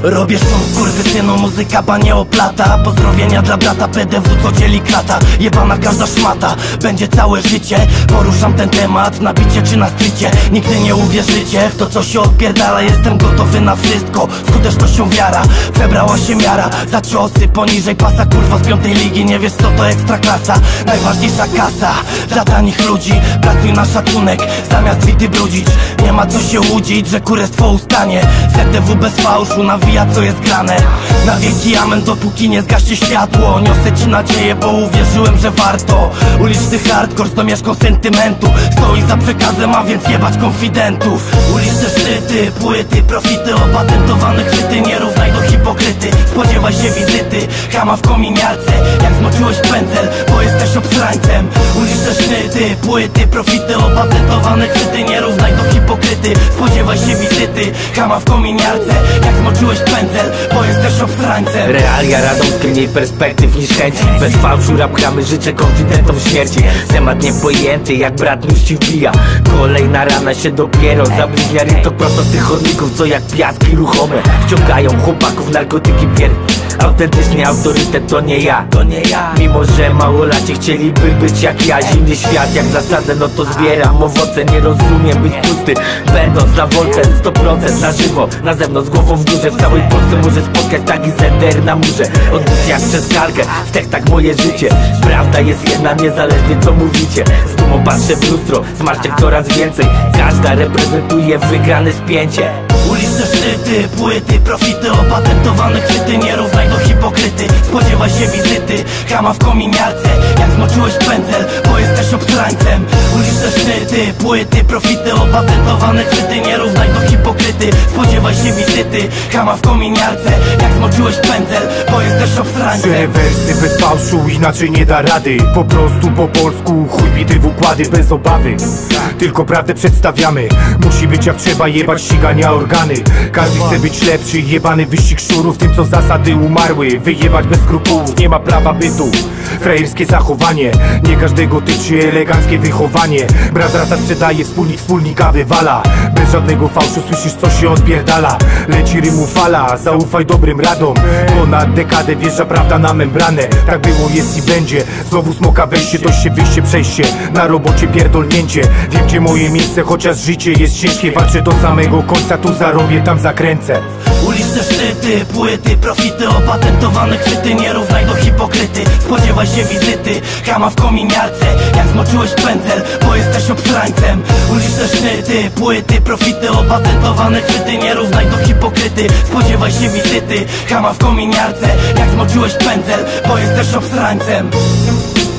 Robię szum, skurwysynu, muzyka banie oplata. Pozdrowienia dla brata PDW, co dzieli krata. Jebana każda szmata, będzie całe życie. Poruszam ten temat, na bicie czy na strycie. Nigdy nie uwierzycie w to, co się odpierdala. Jestem gotowy na wszystko, skutecznością wiara. Przebrała się miara, za ciosy poniżej pasa. Kurwa z 5. ligi, nie wiesz co to ekstraklasa. Najważniejsza kasa, dla tanich ludzi. Pracuj na szacunek, zamiast wity brudzić. Nie ma co się łudzić, że kurestwo ustanie. ZTW bez fałszu, nawija co jest grane. Na wieki amen, dopóki nie zgaśnie światło. Niosę ci nadzieję, bo uwierzyłem, że warto. Uliczny hardcore z domieszką sentymentu. Stoi za przekazem, a więc jebać konfidentów. Uliczne szczyty, płyty, profity, opatentowane chwyty. Nie równaj do hipokryty, spodziewaj się wizyty. Kama w kominiarce, jak zmoczyłeś pędzel, bo jesteś obsrańcem. Uliczne szczyty, płyty, profity, opatentowane chwyty. Nie równaj do hipokryty, spodziewaj się wizyty. Kama w kominiarce, jak zmoczyłeś pędzel, bo jesteś obsrańcem. Realia radomskie, mniej perspektyw niż chęci. Bez fałszu rap gramy, życzę konfidentom śmierci. Temat niepojęty, jak brat nóż ci wbija. Kolejna rana się dopiero zabliźnia. Ryto prosto z tych chodników, co jak piaski ruchome wciągają chłopaków narkotyki Autentycznie autorytet to nie ja, Mimo że małolaci chcieliby być jak ja. Zimny świat jak zasadzę, no to zbieram owoce. Nie rozumiem być pusty, będąc na wolce 100% na żywo, na zewnątrz, głową w górze. W całej Polsce może spotkać taki zender na murze. Odbić jak przez kalkę, w tekstach moje życie. Prawda jest jedna, niezależnie co mówicie. Z dumą patrzę w lustro, zmarszczek coraz więcej. Każda reprezentuje wygrane spięcie. Uliczne szczyty, płyty, profity, opatentowane chwyty. Nie równaj do hipokryty, spodziewaj się wizyty. Kama w kominiarce, jak zmoczyłeś pędzel, bo jesteś obsrańcem. Uliczne szczyty, płyty, profity, opatentowane chwyty. Nie równaj do hipokryty, spodziewaj się wizyty. Kama w kominiarce, jak zmoczyłeś pędzel, bo jesteś obsrańcem. Że wersy bez fałszu, inaczej nie da rady. Po prostu po polsku, chuj bity w układy bez obawy. Tylko prawdę przedstawiamy. Musi być jak trzeba, jebać ścigania organy. Każdy chce być lepszy, jebany wyścig szczurów. Tym co zasady umarły, wyjebać bez skrupułów. Nie ma prawa bytu, frajerskie zachowanie. Nie każdego tyczy eleganckie wychowanie. Brat brata sprzedaje, wspólnik wspólnika wywala. Bez żadnego fałszu słyszysz co się odpierdala. Leci rymu fala, zaufaj dobrym radom. Ponad dekadę wjeżdża prawda na membranę. Tak było, jest i będzie. Znowu smoka wejście, dość się wyjście, przejście. Na robocie pierdolnięcie. Wiem gdzie moje miejsce, chociaż życie jest ciężkie. Walczę do samego końca, tu zarobię, tam zakręcę. Uliczne szczyty, płyty, profity, opatentowane chwyty. Nie równaj do hipokryty, spodziewaj się wizyty. Kama w kominiarce, jak zmoczyłeś pędzel, bo jesteś obsrańcem. Uliczne szczyty, płyty, profity, opatentowane chwyty. Nie równaj do hipokryty, spodziewaj się wizyty. Kama w kominiarce, jak zmoczyłeś pędzel, bo jesteś obsrańcem.